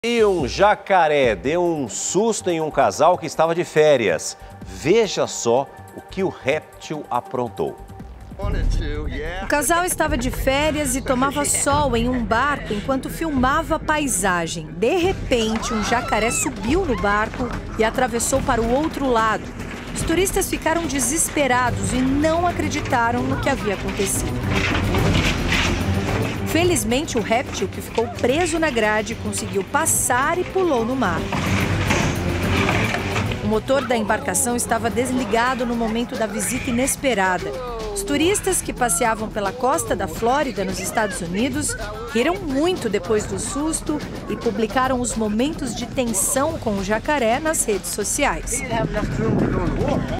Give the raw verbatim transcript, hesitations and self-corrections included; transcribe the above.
E um jacaré deu um susto em um casal que estava de férias. Veja só o que o réptil aprontou. O casal estava de férias e tomava sol em um barco enquanto filmava a paisagem. De repente, um jacaré subiu no barco e atravessou para o outro lado. Os turistas ficaram desesperados e não acreditaram no que havia acontecido. Felizmente, o réptil, que ficou preso na grade, conseguiu passar e pulou no mar. O motor da embarcação estava desligado no momento da visita inesperada. Os turistas que passeavam pela costa da Flórida, nos Estados Unidos, riram muito depois do susto e publicaram os momentos de tensão com o jacaré nas redes sociais.